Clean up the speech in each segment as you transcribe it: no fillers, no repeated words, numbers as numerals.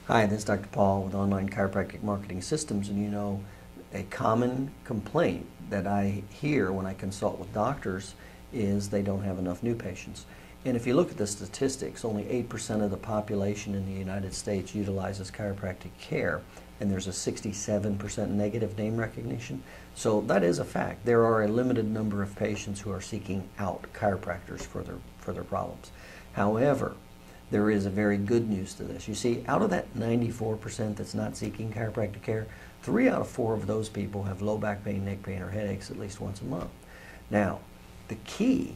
Hi, this is Dr. Paul with Online Chiropractic Marketing Systems, and a common complaint that I hear when I consult with doctors is they don't have enough new patients. And if you look at the statistics, only 8% of the population in the United States utilizes chiropractic care, and there's a 67% negative name recognition. So that is a fact. There are a limited number of patients who are seeking out chiropractors for their problems. However, there is a very good news to this. You see, out of that 94% that's not seeking chiropractic care, 3 out of 4 of those people have low back pain, neck pain, or headaches at least once a month. Now, the key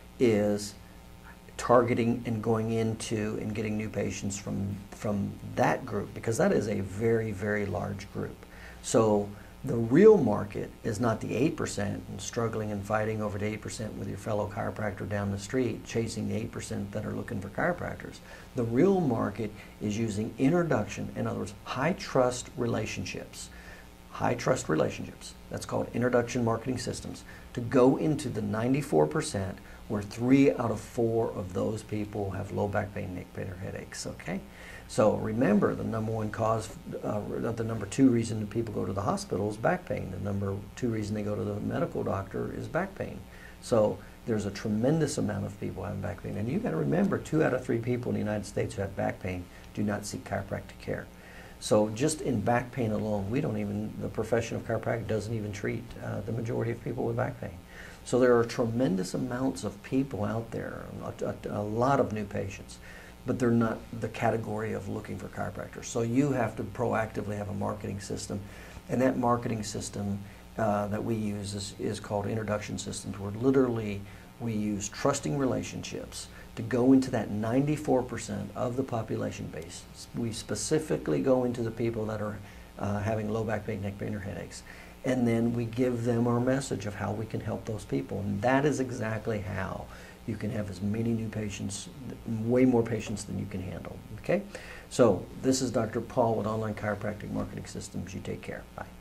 is targeting and going into and getting new patients from that group, because that is a very, very large group. So the real market is not the 8% and struggling and fighting over the 8% with your fellow chiropractor down the street, chasing the 8% that are looking for chiropractors. The real market is using introduction, in other words, high trust relationships. High trust relationships, that's called introduction marketing systems, to go into the 94% where 3 out of 4 of those people have low back pain, neck pain, or headaches, okay? So remember, the number one cause, the number 2 reason that people go to the hospital is back pain. The number 2 reason they go to the medical doctor is back pain. So there's a tremendous amount of people having back pain. And you got to remember, 2 out of 3 people in the United States who have back pain do not seek chiropractic care. So just in back pain alone, the profession of chiropractic doesn't even treat the majority of people with back pain. So there are tremendous amounts of people out there, a lot of new patients, but they're not the category of looking for chiropractors. So you have to proactively have a marketing system, and that marketing system that we use is called introduction systems, where literally we use trusting relationships to go into that 94% of the population base. We specifically go into the people that are having low back pain, neck pain, or headaches, and then we give them our message of how we can help those people. And that is exactly how you can have as many new patients, way more patients than you can handle, okay? So this is Dr. Paul with Online Chiropractic Marketing Systems. You take care. Bye.